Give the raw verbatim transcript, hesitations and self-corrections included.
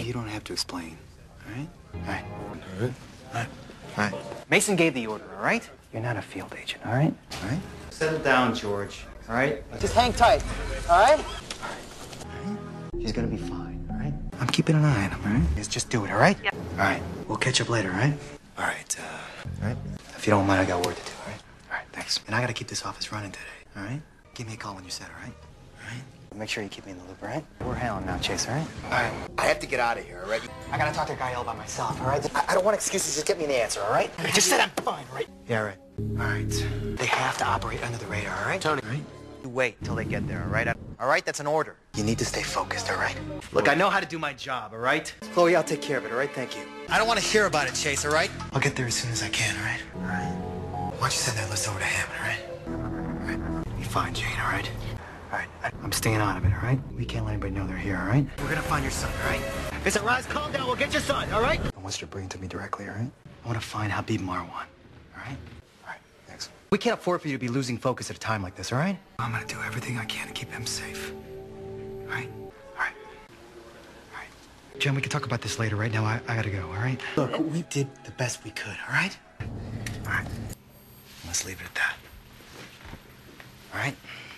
you don't have to explain, all right? All right. All right. All right. All right. Mason gave the order, all right? You're not a field agent, all right? All right? Settle down, George, all right? Just hang tight, all right? All right? She's gonna be fine, all right? I'm keeping an eye on him, all right? Just, just do it, all right? Yep. All right. We'll catch up later, all right? All right, uh, all right? If you don't mind, I got work to do, all right? All right, thanks. And I gotta keep this office running today, all right? Give me a call when you're set, all right? All right? Make sure you keep me in the loop, all right? We're hailing now, Chase, all right? All right, I have to get out of here, all right? I gotta talk to Gael by myself, all right? I, I don't want excuses, just get me an answer, all right? I just said I'm fine, all right? Yeah, all right. All right. They have to operate under the radar, all right? Tony. All right? You wait till they get there, all right? All right, that's an order. You need to stay focused, all right? Look, I know how to do my job, all right? Chloe, I'll take care of it, all right? Thank you. I don't want to hear about it, Chase, all right? I'll get there as soon as I can, all right? All right. Why don't you send that list over to him, all right? All right. Be fine, Jane, all right? All right. I'm staying out of it, all right? We can't let anybody know they're here, all right? We're gonna find your son, all right? If it's a rise, calm down. We'll get your son, all right? I want you to bring it to me directly, all right? I want to find Habib Marwan, all right? All right. Thanks. We can't afford for you to be losing focus at a time like this, all right? I'm gonna do everything I can to keep him safe. All right? All right. All right. Jen, we can talk about this later. Right now, I, I gotta go, all right? Look, we did the best we could, all right? All right. Let's leave it at that. All right?